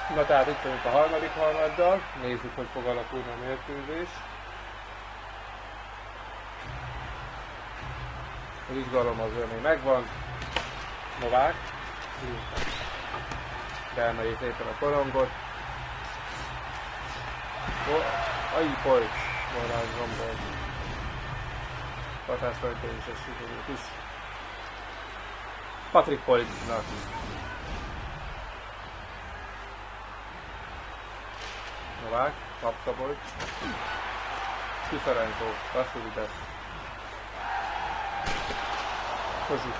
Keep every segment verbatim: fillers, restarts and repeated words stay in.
Na tehát itt vagyunk a harmadik harmaddal, nézzük, hogy fog alakulni a mérkőzés. Az izgalom az még megvan. Novák. Beemeli szépen a korongot. Ajjjj, Morán Zsombor. Hatásfajtól is ez sikerült is. Patrick Politnak. Novák, Kapszabolt. Kifarenko, Vasszilides. Kozsuk.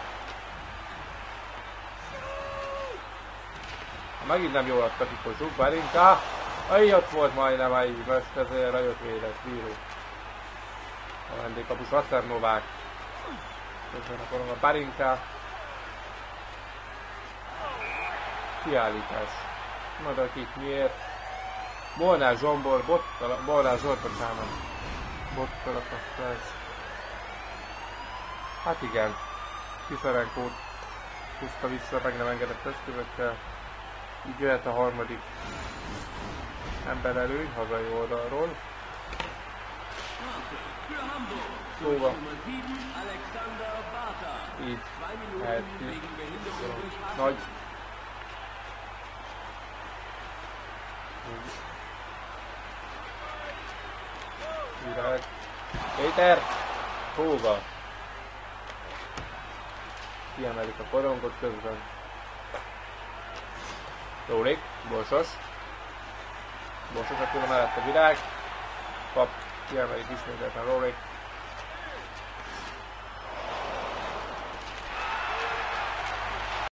Megint nem jól adta ki Kozsuk, Barinka. Ajj, ott volt majdnem, ajj, most ezért rajött védett bíró. A vendégkapus Vasszer Novák. Közben a koronga Barinka. Kiállítás. Madakik miért? Molnár Zsombor, Bottal, Molnár Zsolt, bocsánat. Bottal a passzás. Hát igen. Kiszerenkót húzta vissza, meg nem engedett testkövettel. Így jöhet a harmadik ember előny, hazai oldalról. Szóval. Így. Mehet ki. Nagy. Virág. Péter! Hóga! Kiemelik a korongot közben. Rólik, Borsos. Borsos, akkor mellett a Virág. Kap, kiemelik ismételten Rólik.